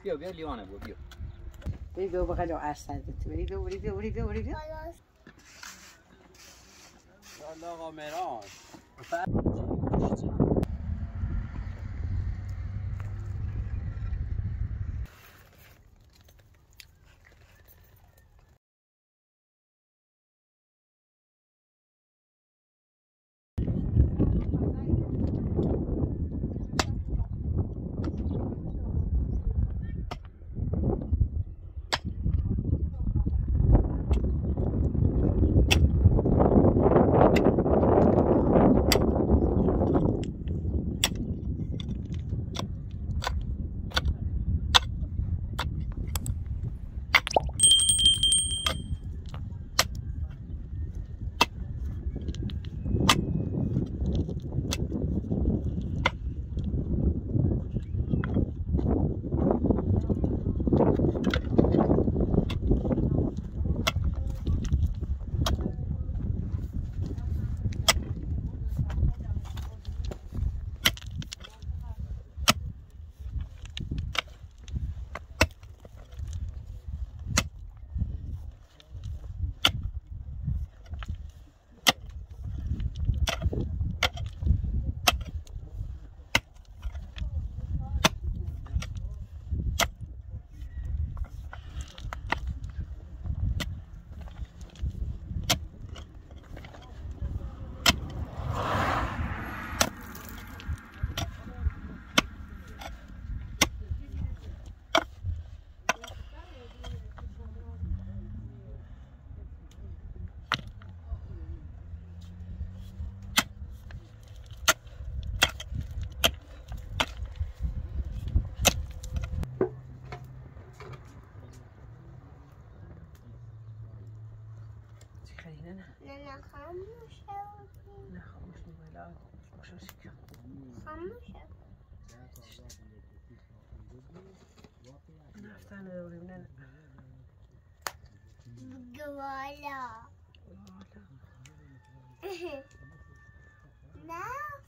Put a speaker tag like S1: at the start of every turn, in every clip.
S1: بیا لیوانه بیا
S2: بیا بقى لو أسعدت وريدو
S1: يلا آقا مهران
S3: نه خاموشه
S2: نه خاموش نمیلا مش مشکل
S3: خاموشه
S2: نفتن رو نه
S3: گوالا نه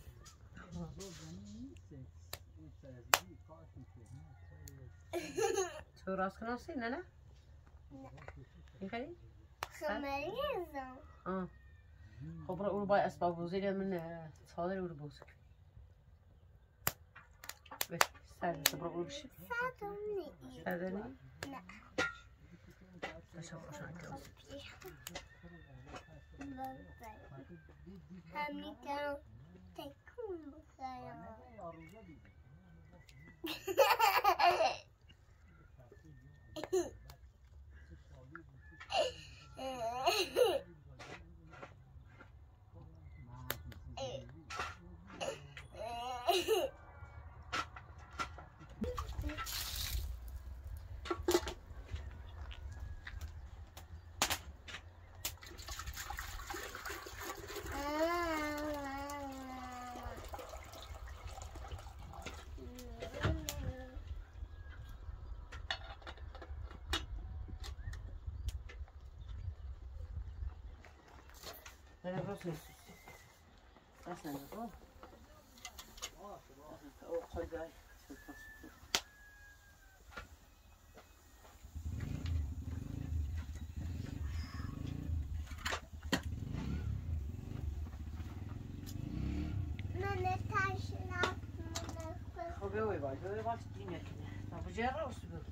S2: تو راست کناسی نه نه میخوایی؟
S3: خمریزم
S2: خب برو اون باید اسباب بوزی من صادر اون بوزی بس سرده برو اون بشی
S3: سردم نیست
S2: سرده نی؟
S3: نه
S2: تشا خوشان کلاس
S3: همیتم تکون بخورم
S2: نه راست نیست راست نیست او خدای خب بوی باید دینه تا بجای راست بود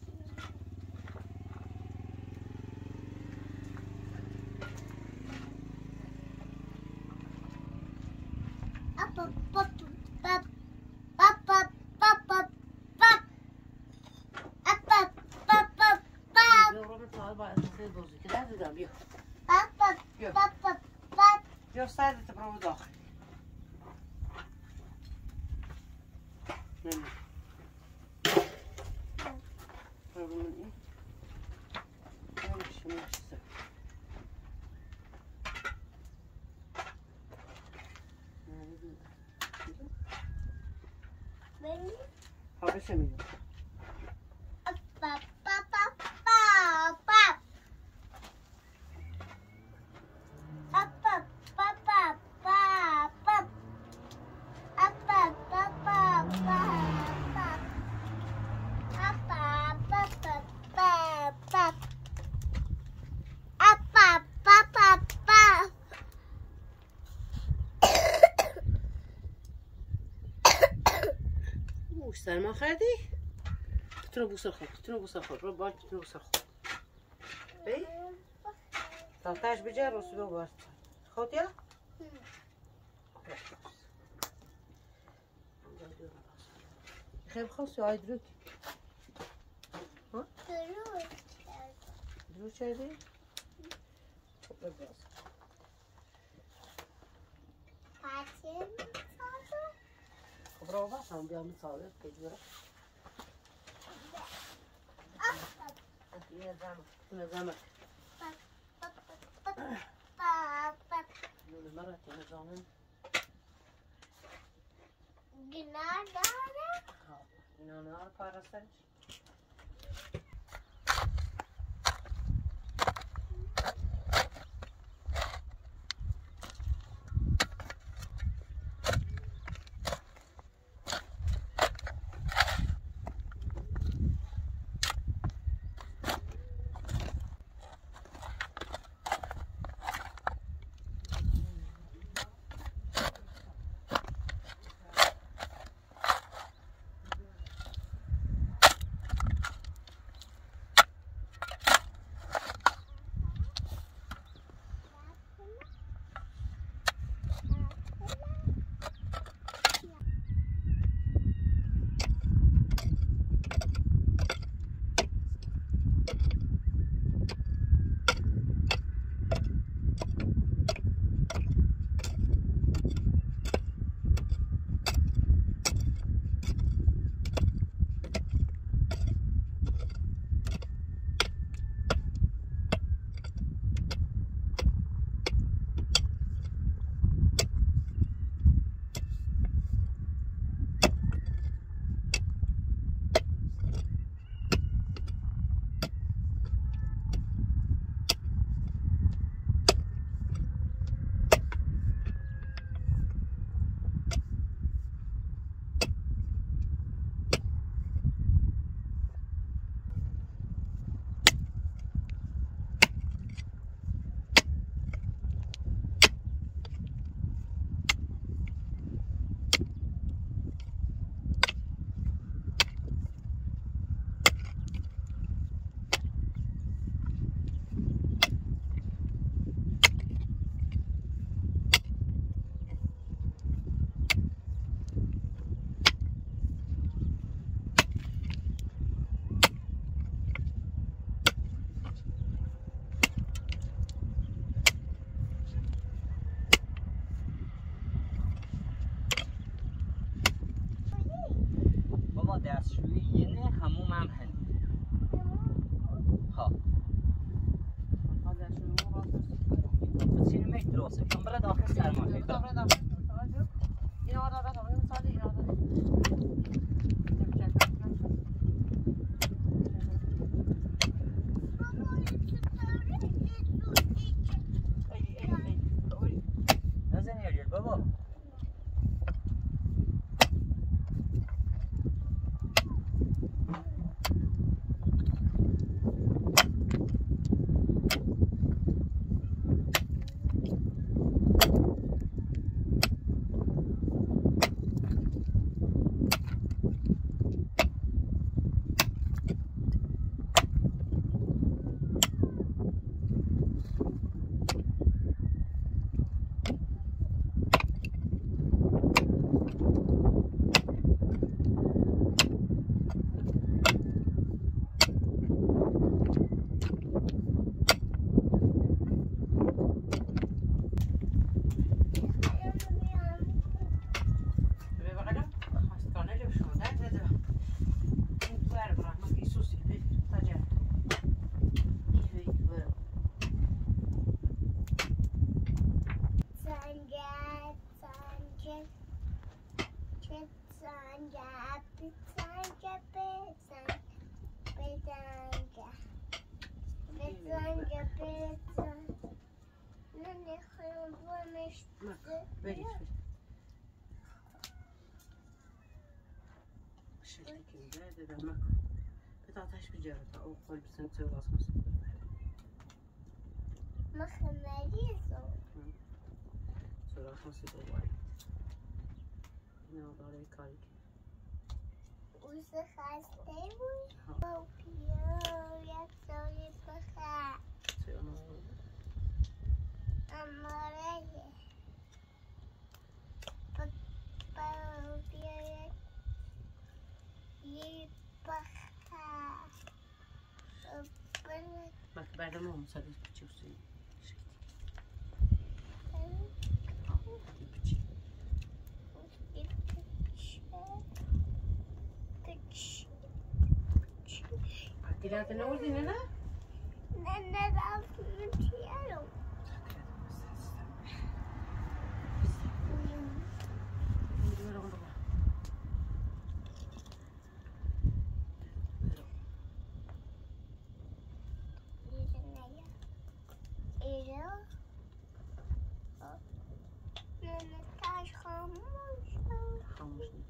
S2: بیا سرده برو داخل نه برو من این شما چیزه حالا میگم
S3: Papa.
S2: سرما خردی؟ بتونو بوسر خود رو باید بتونو بوسر خود بی؟ تالتاش بجه رسولو باید خود یا؟ خیلی خواست یا های دروک؟ دروک چردی؟ خب بگذار خب رو بس هم بیام ساله بجوره اینه زمک اینه مرد اینه زامن اینه نار پارستنش
S1: دستشویی یه نه هموم هم هنی ها بسیاری درسته کن برای داخل سرمایه
S2: این آرده بس آقای مثالی این آرده
S1: نزنی اریل بابا آتش بجاره تا او خال بسن تو راست مست
S3: ما خمریزو
S2: تو راست مست تو باید اینا داره کاری
S3: بوسه خسته بود بیا یک سالی بخیر اماره بیا یک بخیر
S2: بعد ما مسادس بچه وسیله Tirate na ordine, ne?
S3: Ne rafını tiyerim. Ne taş kalmış.
S2: Kalmış ne?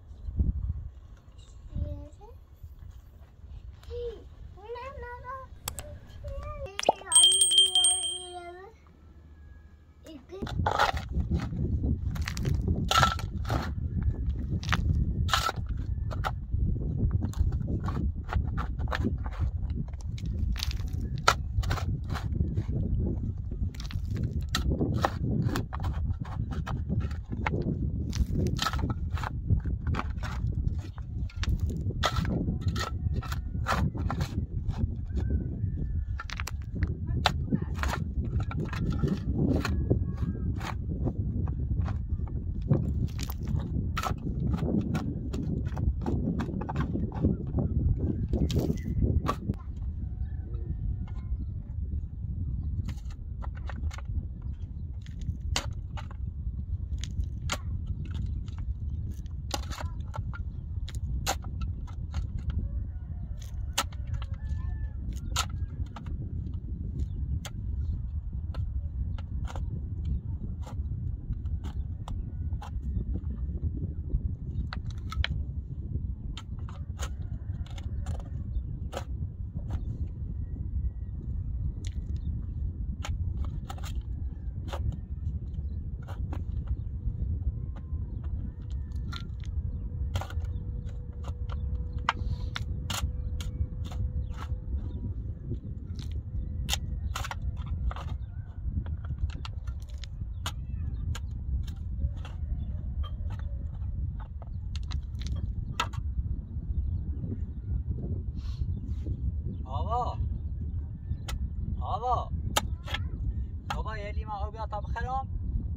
S1: آوا بابا یه لیمه آبی تا بخرم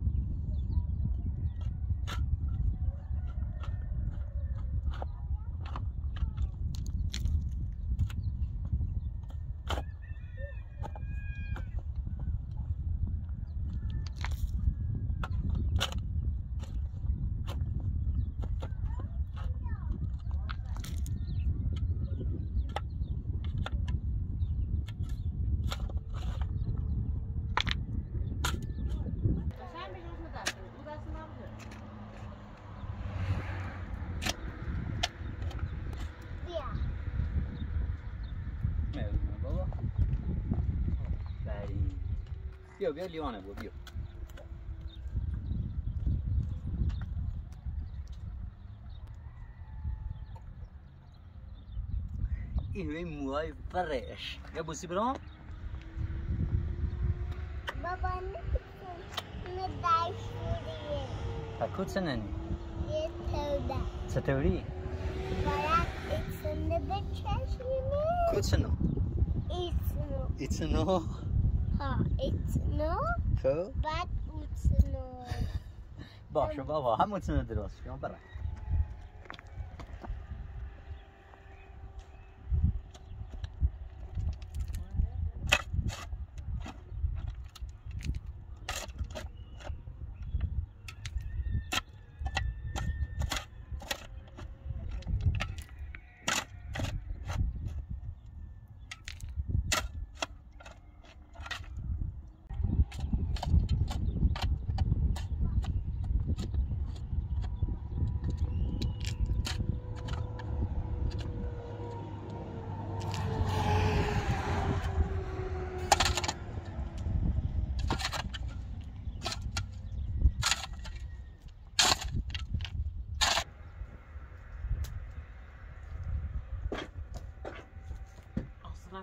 S1: بیا لیوانه بیا این روی موهای فرش یا بوسی برام
S3: بابا نه دایشوریه
S1: کد سننی
S3: یه توده
S1: چطوری
S3: باید ایتسنده به چشمه
S1: کد سنو ایتسنو
S3: ها ایتسنو
S1: خب
S3: بعد اوتسنو
S1: باشه بابا همون سنو درست کن برای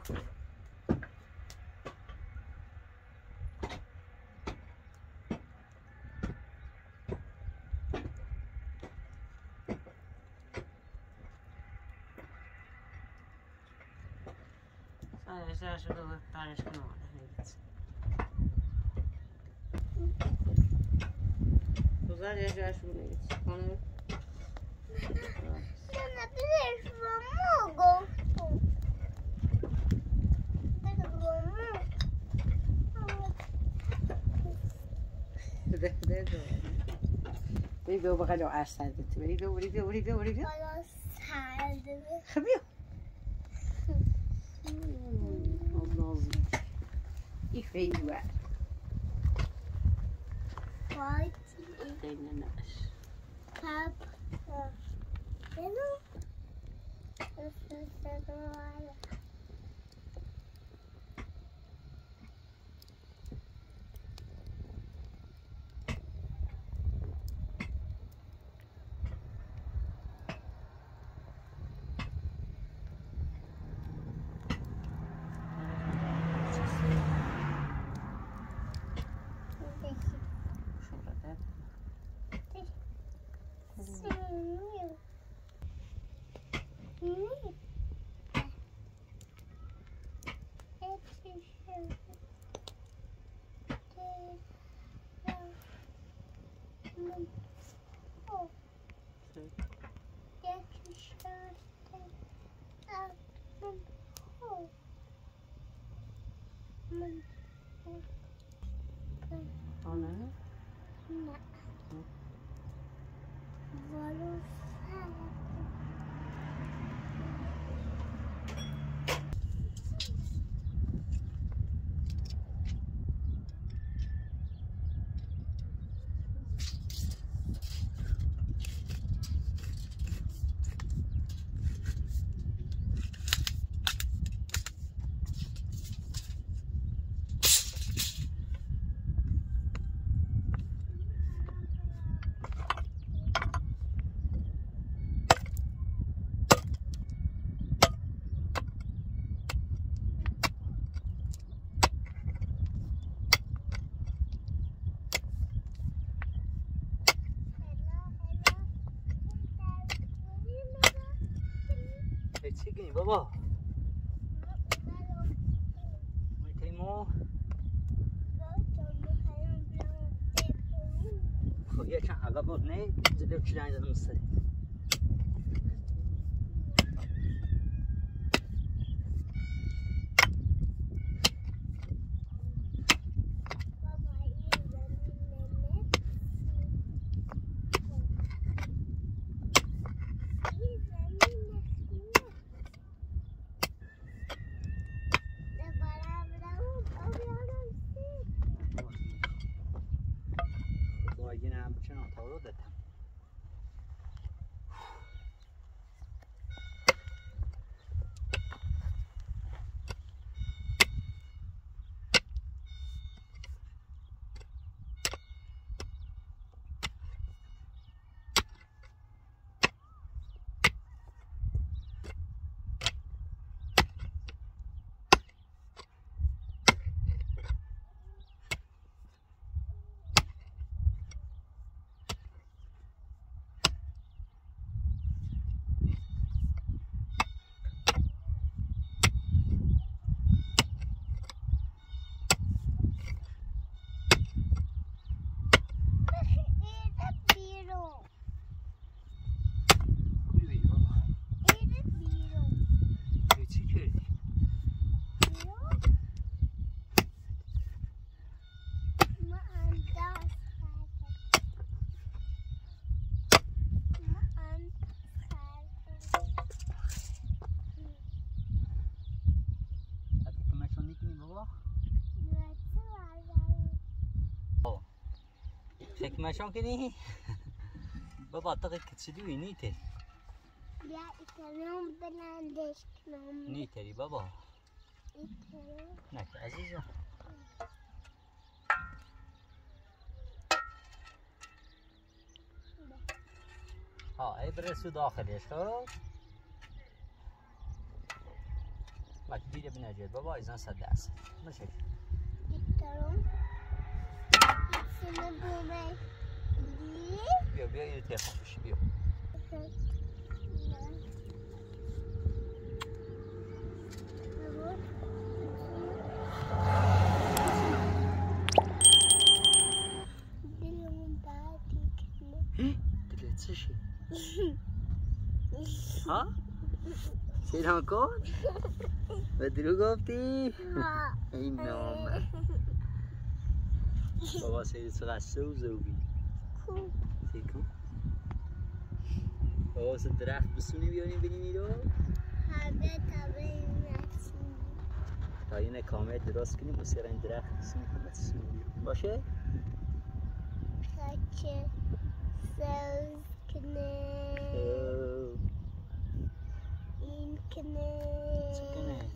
S2: Sadece şurada paylaşım var. Güzel yaşa şunu git. Onu
S3: Sana bir mogo.
S2: ده بري بيو بقى لو عاش ساعدت بري بيو
S3: خلاص ساعدني.
S2: خبيو نازم يفيدوا
S3: White
S2: دينا نقش
S3: cup. Hello. This is the water.
S2: أنا چی گی بابا میتیمو خب یه چند عقب بود نه جلو چلنج دادم سری شکمشان که نی بابا تاقی کتشدوی نی تری
S3: بیا ایتنام بلندش کنم
S2: نی تری بابا
S3: ایتنام
S2: نکه عزیزم ها ای برسو داخلش خب
S1: ما كبيرة بنجد بابا إذا صدق ماشي
S3: Diktarum. Seni bulmayı.
S1: بيو بيو يلي تخافش بيو دلت شي ها سيدان كون بدرو گفتی این نام بابا سید چقدر سوزوبی سیکو بابا سه درخت بسونی بیاریم بریم ایرو
S3: همه تبایی نسیم
S1: تا اینه کامل درست کنیم و سر این درخت بسونیم همه سونی باشه؟
S3: کچه سوز کنه این کنه
S1: چه کنه؟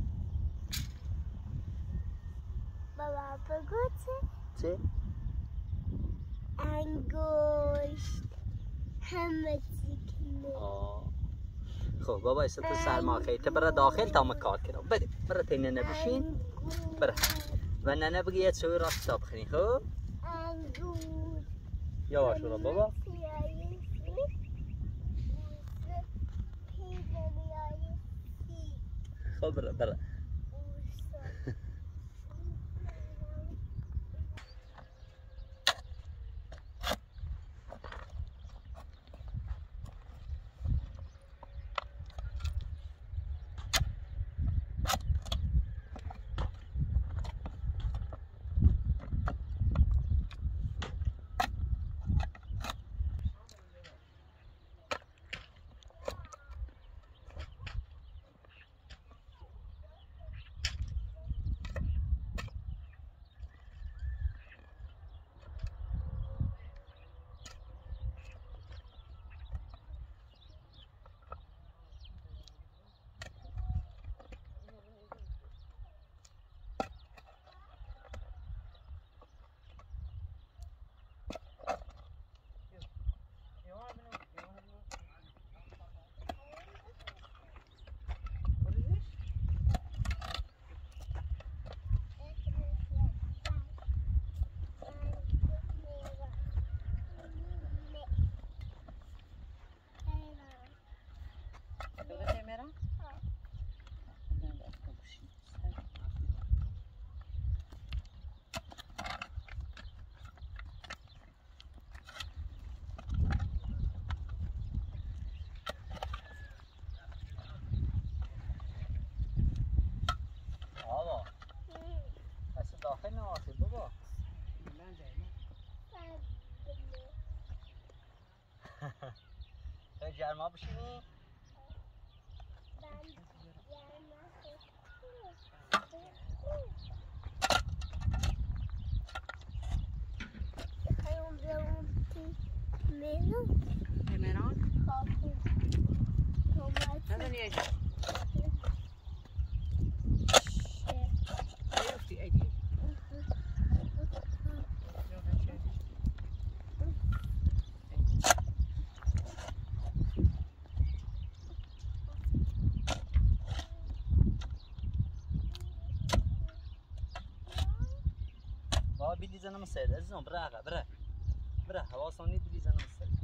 S3: بابا بگو
S1: چه؟
S3: انگشت همه چی کنه
S1: خب بابا ایسا تو سرما خیلی برا داخل تا مکار کنم بده برا تینه نبشین برا و ننه بگی یه چوی را کتاب خونی خب؟
S3: انگور
S1: یواش برا بابا خب برا برا داخل نواسه بابا تو جرما بشینی؟ بابا بلیزنم سید عزیزم برا آقا برا حواسانی بلیزنم سید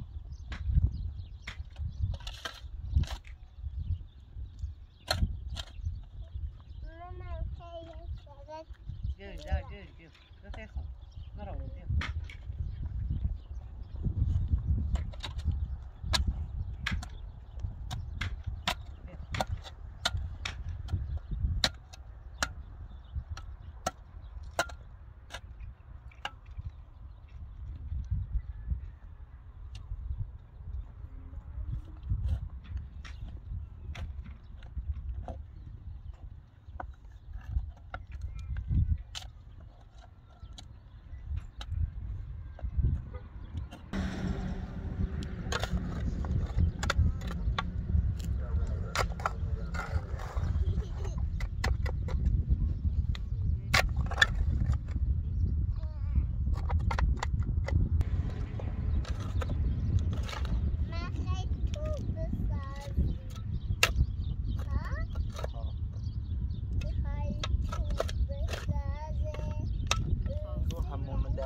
S2: جو رفيقهم مرة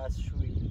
S1: دست شویی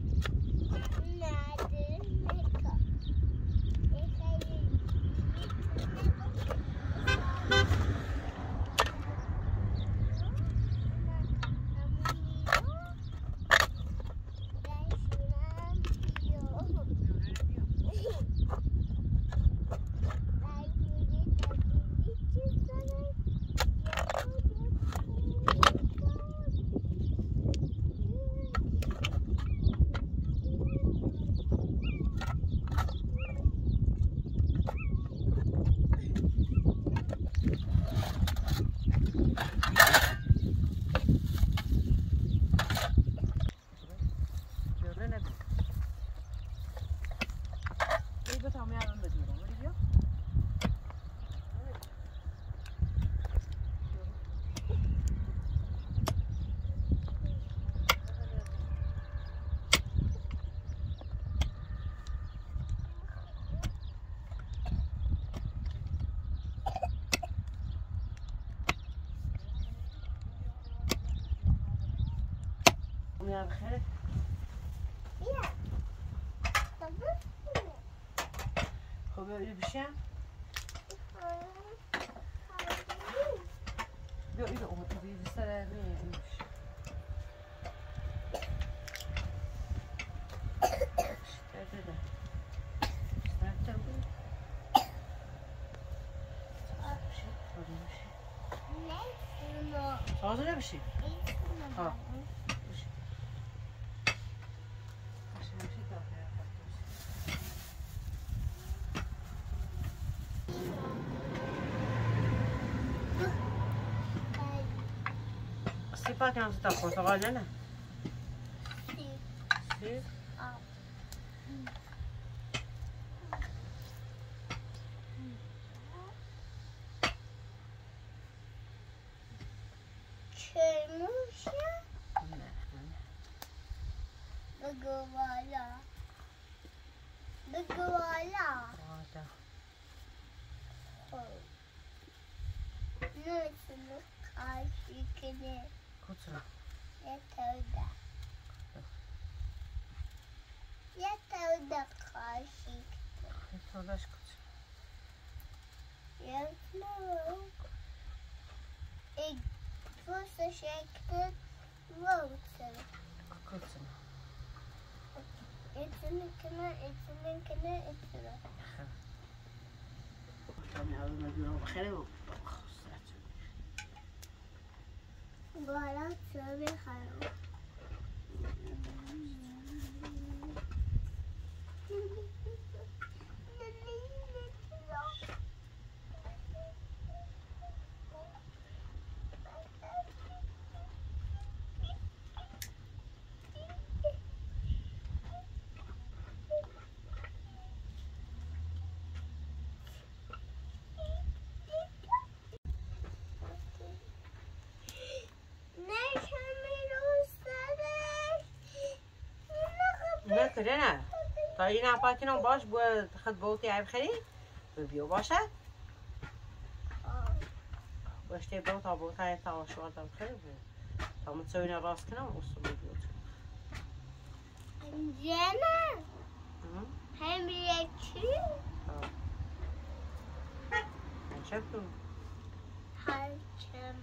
S2: میام بخیر خب بشم بیا اینو اومد بیا سر میش سازه نمیشی ها سیپا که همسه تا پرتقال نه سیپ
S3: بگو والا نمیتونه قاشی کنه
S2: کچرا
S3: یه توده قاشی
S2: تودش کچرا
S3: یه نوک ایک پوست شکل روتر
S2: کچرا
S3: ایتونه کنه
S2: تانی اول مدیون بخیره و
S3: بالا تو بخرم
S2: نه کره نه تا این اپاتینم باش باید خود بوتی عیب خری بیو باشه باشته بو تا بوتای تا شوار تا خری تا متسوین راست کنم اصول بیوت
S3: جنه هم یکی
S2: شفتم
S3: هر چم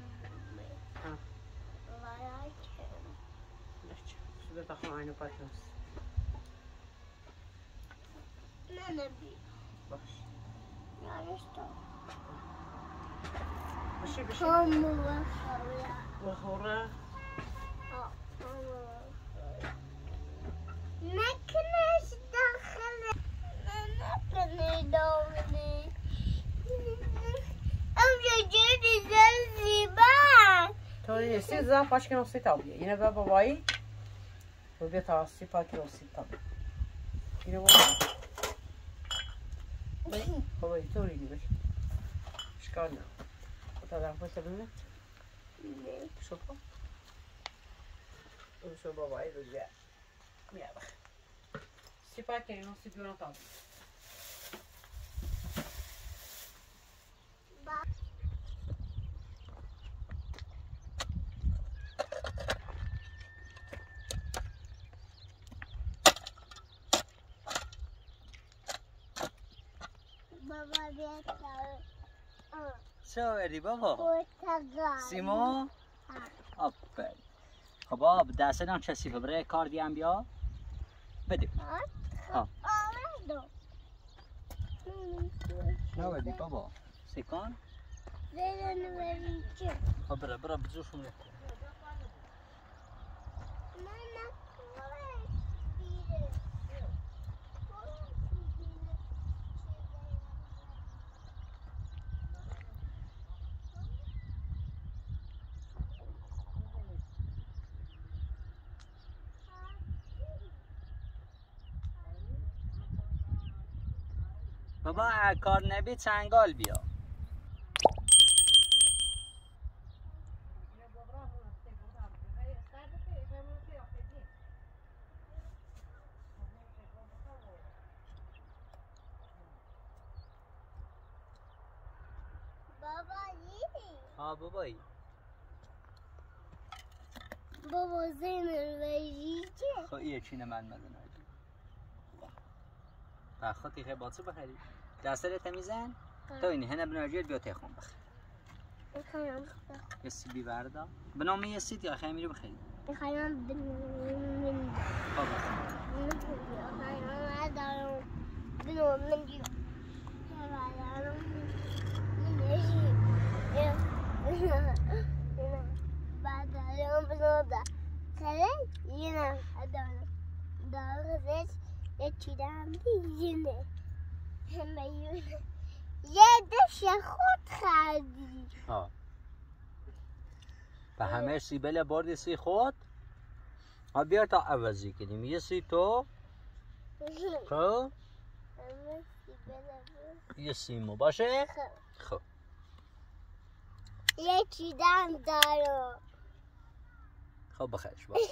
S3: ولی کم
S2: شده تا خواهی اینو پاتنس
S3: نه نبی
S2: باش
S3: یارشتا
S2: باشی باشی
S3: هم وخوره
S2: بخوره
S3: نکنش داخله نکنه داخله ام جوری زیبا
S2: تو سی زن پاش کنم سی تابیه اینه به بابایی و بیا تا سی پا کنم سی تابیه اینه بابایی طوری نی بشی اشکال نه تا در پاس بینه شو پا اون شو بابایی رو بیا بیا بخ سی پا کنم سی بیونه تابیه
S3: بابا بیاد
S1: چه آوردی بابا؟
S3: پرتقال
S1: سیمو؟ آفرین. خب آب دستان کثیفه برای کار دیم بیا بده. ها
S3: آمدو
S1: نه آوردی بابا؟ سیکان؟
S3: زیرن بریم چه؟
S1: خب برا بجوشون بکن. بابا کار نبی چنگال بیا. ها بابایی.
S3: بابا زین روی چه؟
S1: خب یه چینه من مدن آجی. بخاطی خیلی باطه بخری. دسته تمیزن؟ تو اینی هنه بناجید بیا تخون بخری.
S3: میخوایم
S1: یه سیبی بردا. بنامه یه سیت یا خیلی میری بخری.
S3: میخوایم بنومن
S1: خب بخری.
S3: یه دش خود خریدی
S1: ها به همه سیبل بردی سی خود ها بیا تا عوضی کنیم یه سی تو خب یه سیمو باشه خب
S3: یه چیدم دارو
S1: خب بخیرش باشه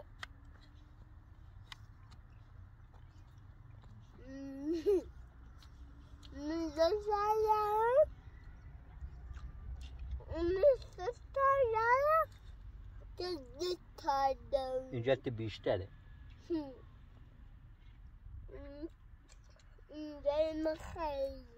S1: اینجا تو بیشتره
S3: اینجا خیلی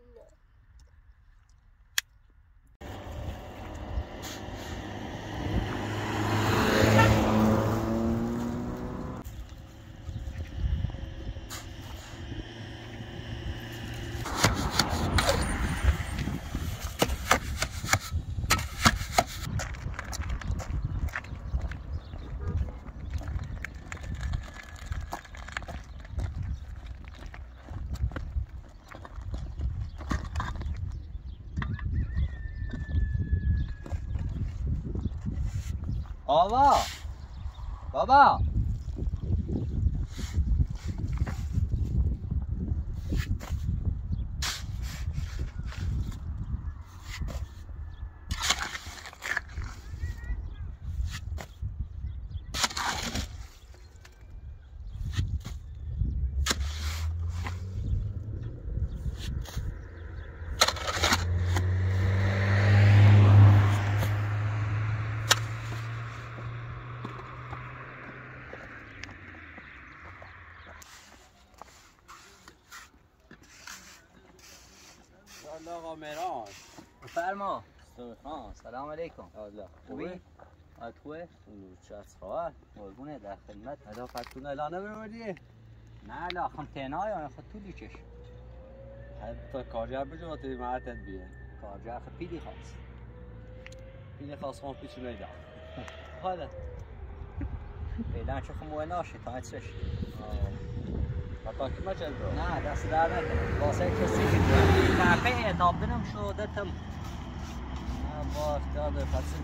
S1: بابا
S4: آقا مهران
S1: بفرما سلام علیکم
S4: خوبی؟
S1: خوبه؟
S4: چه از خواهد؟
S1: قربونه در خدمت
S4: ادا فتون اعلان نمی‌بردی؟
S1: نه لا خم تنهای آن خود طولی چش
S4: حتی کارجر بجا توی مرتد بیه
S1: کارجر خود پیدی خواست
S4: پیلی خواست خون پیچو نیده حالا
S1: فعلا چه خموه ناشه تا اتسش
S4: حتی که ما چند رو؟
S1: نه دست در نکنم واسه کسی که توی کپه اعتاب دنم شده تم
S4: با اختیار ده خدسی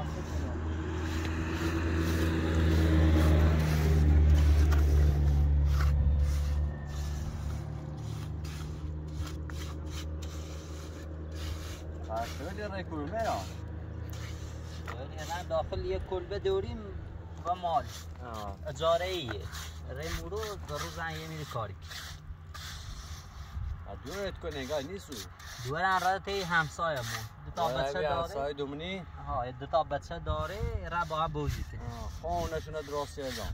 S4: شده رای کلومه را
S1: یعنی داخل یک کلبه دوریم و مال اجاره ایه ریمورو در روز یه میری کاری
S4: دورت کنه نگاه نیستو
S1: دورن را تی همسایه مون دوتا بچه داره
S4: همسایه دومنی
S1: ها دوتا بچه داره را با هم بوزی کنه
S4: خونشون درستی ازم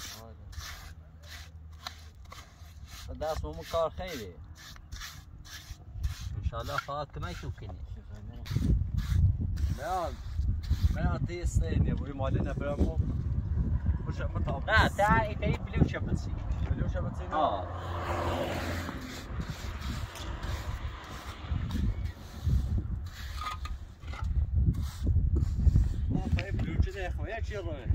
S4: دست ممو کار خیلی
S1: شاء خاك ما يشوفني
S4: ما يعطي الصين يا ابوي مالنا برامو وش مطعم
S1: لا تعال تجيب بليو شبتسي
S4: بليو شبتسي طيب بليو كذا يا اخوي ايش يلا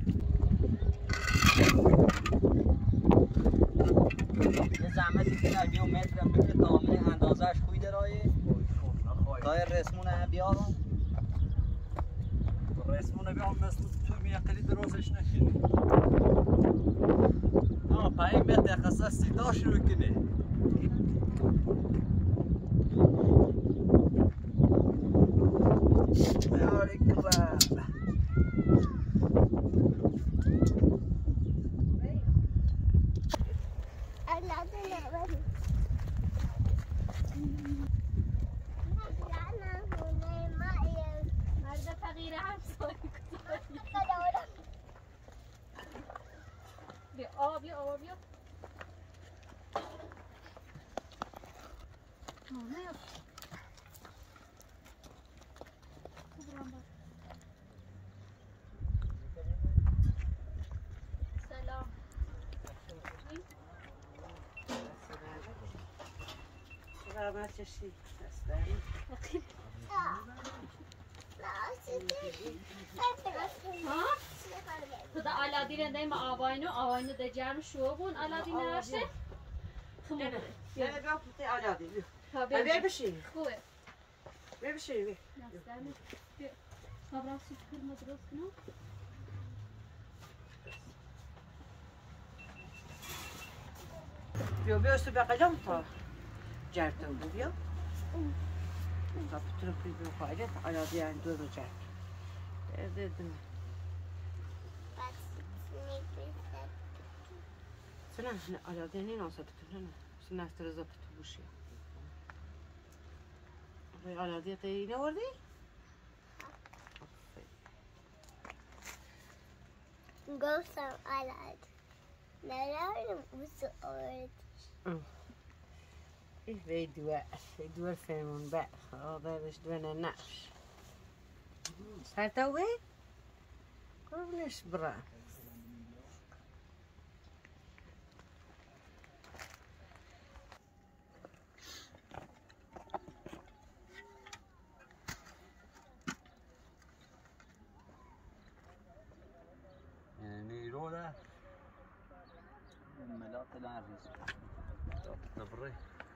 S1: زعمت كده اليوم متر بده كامله اندازش خوی درایه تایر رسمونه بیارم
S4: رسمونه بیام مثل تو میقلی درازش نکنی پایین متر خاصه 16 رو کنه یاری کرد
S2: ما تشي استنى
S5: خدا علادی ندیم آواینو دجارم شو بون علادی نرشه
S2: نه بیا پوتی علادی بیا بشی
S5: خوبه
S2: بیا بشی بیا
S5: خبرم سوت کرد درست کنم
S2: بیا است بقیام تا جرتم بیا تا پتر خوی بیا خواهد علادی اندو رو جرت دیدم سنة على دينين وصلت هنا سنة استرزقت بوشي على ديتي نوردي
S3: Go some island. Now what's the orange?
S2: يدوا الفيلم بقى هذا ليش دونا النعش سالتوي كلش برا
S4: نيرو ده
S1: ملاط العريس
S4: نبري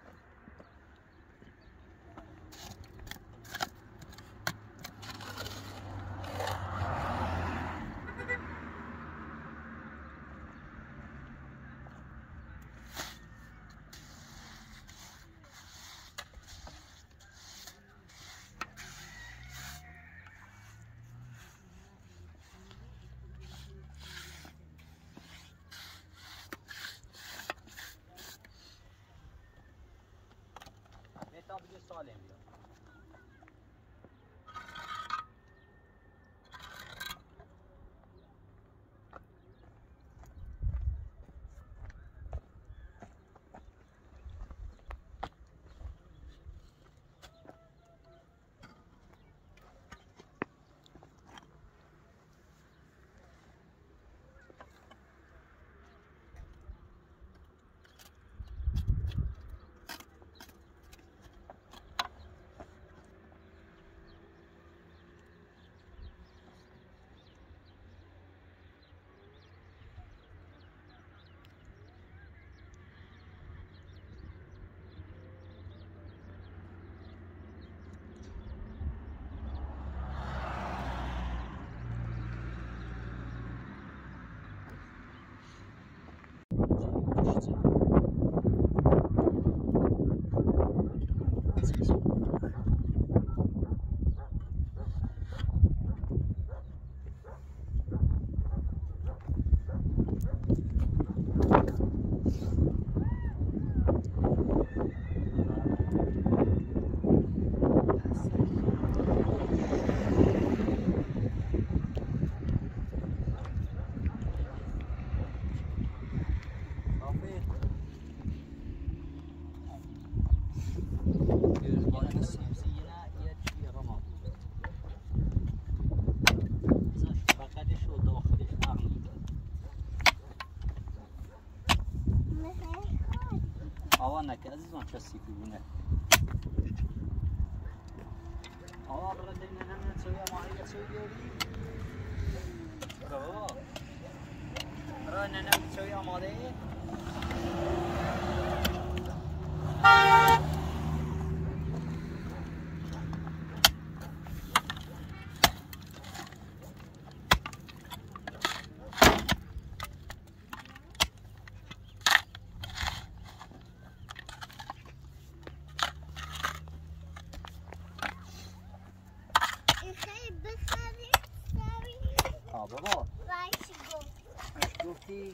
S1: سالم بیا Gözbaşı آوا نکه عزیزم چه سیفی بونه آوا برای دینه نمیده چوی ماهی چوی بیاری برای بابا برای ننه چوی آماده بابا اش گفتی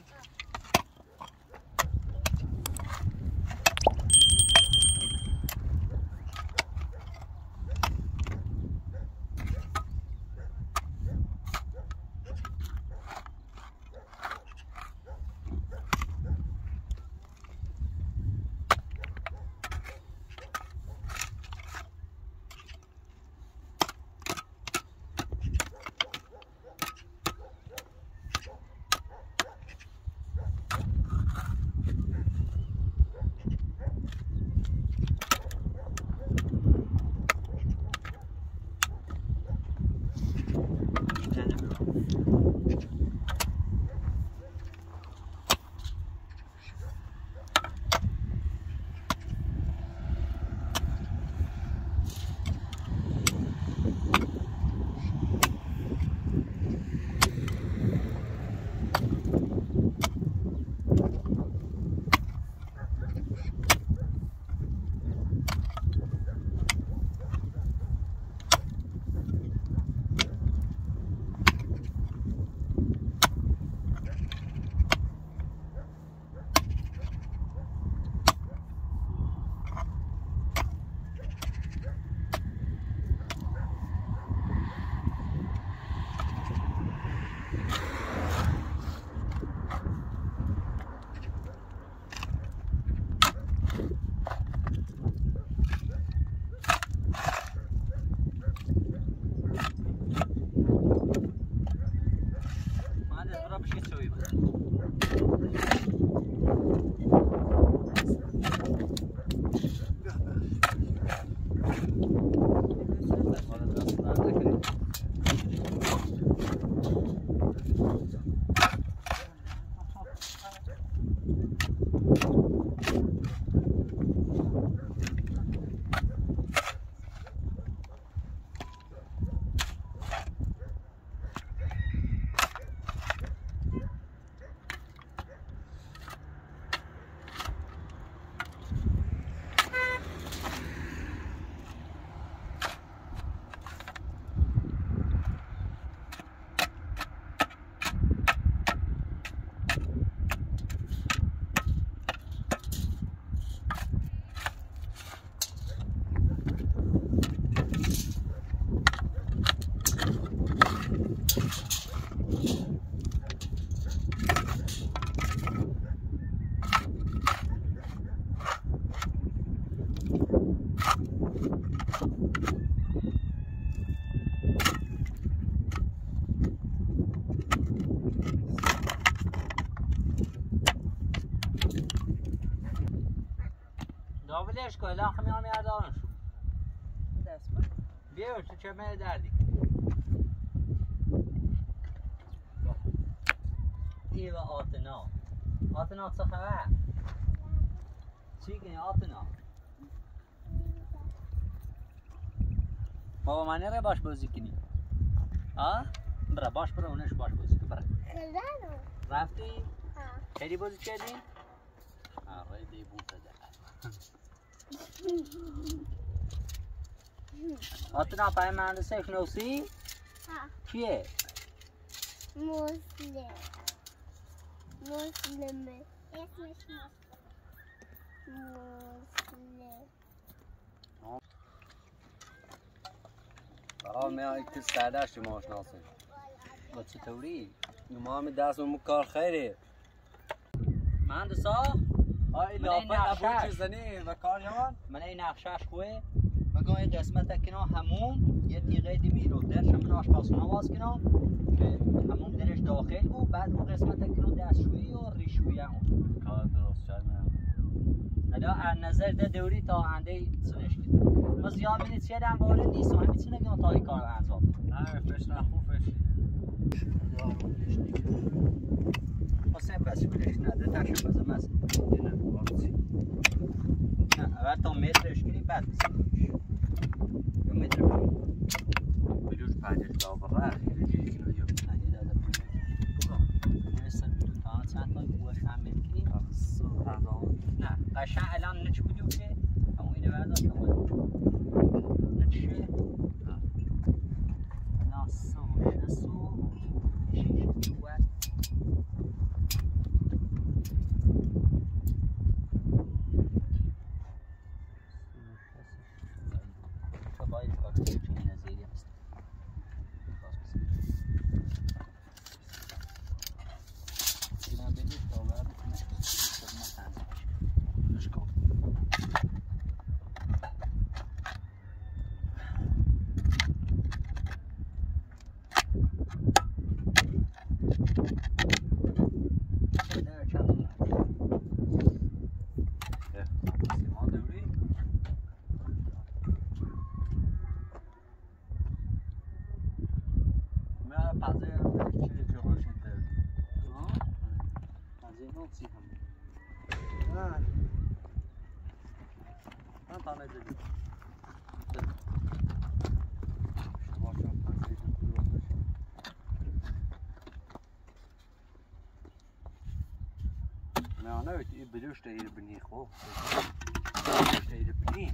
S1: داولش کن الان خمیام یادانش
S2: دست من
S1: بیا تو چه می دردی ای و آتنا چه خبر چی کنی آتنا بابا من نره باش بازی کنی ها برا باش برا اونش باش بازی کن برا رفتی خیلی بازی کردی آره دی بود آتنا پای مهندسه شنوسی کیه
S3: مسلمه اسمش مسلم
S4: آه من یک ساده شما شناسه
S1: با چطوری؟
S4: ما هم دستمون کار خیره
S1: مهندسا
S4: های
S1: من این
S4: لافه
S1: نقشش.
S4: ابو چیزنی و کار یمان
S1: من این نقشش خواه مگه این قسمت کنا همون یه دیگه دیمی رو درش من آشپزخونه باز کنا که همون درش داخل بود بعد اون قسمت کنا دستشویی و ریشویی هم
S4: کار درست شد نه
S1: حالا از نظر ده دوری تا آینده سنش کرد ما زیاد بینید چیه دم وارد نیست و همین چی نگیم تا این کار انجام بده
S4: نه فش نخو فش
S1: حسین بس بلش نده تشم بزم از نه اول تا مترش کنی بعد بزنیش یه متر
S4: بجوش پنجش لاغره یکی رو دیو
S1: چند تا گوش هم میکنی نه قشنگ الان نچ بودیم که همون اینو برداشت نچه ناسو شسو شیش دوار تو باید کار چین نزیری هست اینا بدید تا بعد
S4: نه بدوش تایر بنی خوب تایر بنی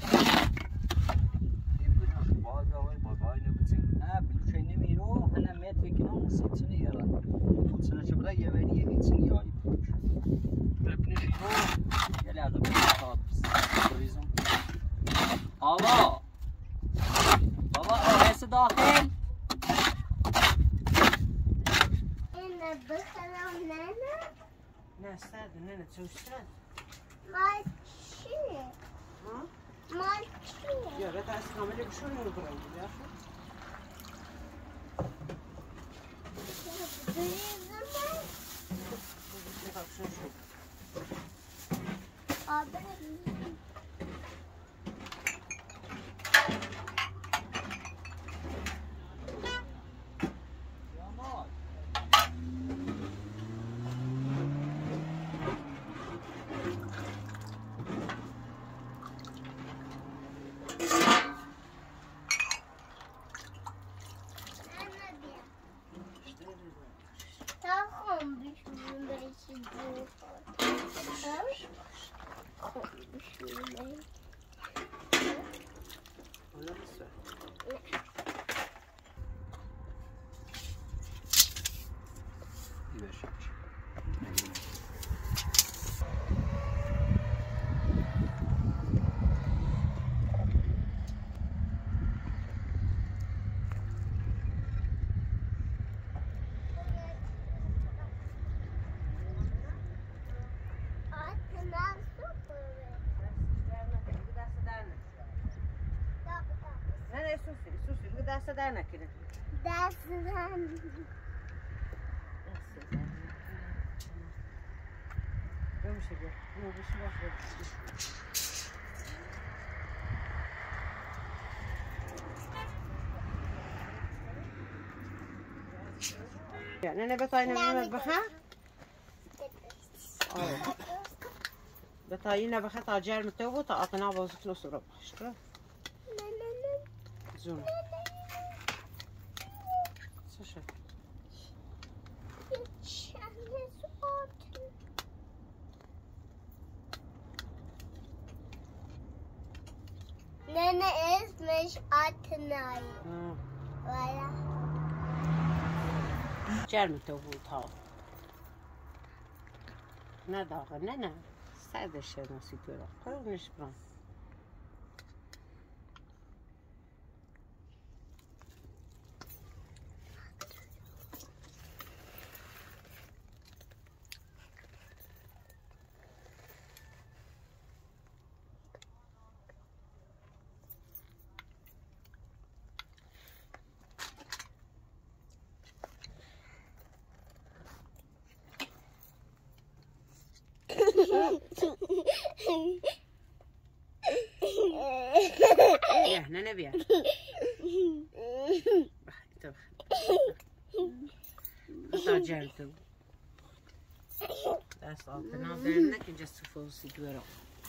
S4: این بدوش باز آوای بابای نبودیم
S1: نه بلوش نمیرو هنه متر کنم سیتونی یارن سنه چه برای یه وری ایتونی آیی بلوش بلپنشی رو یه لحظه بلوش بریزم آوا بابا آهست داخل
S3: اینه بخرم نه
S2: نه سرد نه چوش سرد
S3: مال چیه؟
S2: ها؟
S3: مال چیه؟
S2: یا رتا از کاملی بشون رو برای یا
S3: بریزم آبه
S2: دست در نکنه
S3: دست زن
S2: بمیشه بیا اینو بشی باش نه بتای نمیمد بخه بتای نبخه تا جرم تو بود تا آتنا بازت نو سورا باش کرد زون سوشا
S3: نه اسمش آتنایی والا
S2: جرم تو بود ها نه داغه نه سردش نسی تو را قرنش برام بیا نه بیا طب تا جلتو دست آتنا برم نکن جست فوسی دورم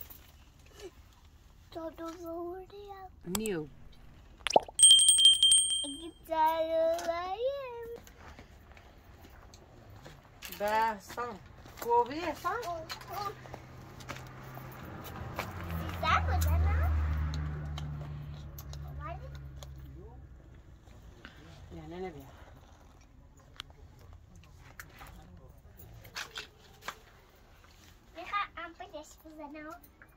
S3: Todo vurduya.
S2: نیو
S3: Gitarlayım.
S2: بحثان گوبی احسان
S3: Güzel mi canım?
S2: بیا نه بیا
S3: Deja antes de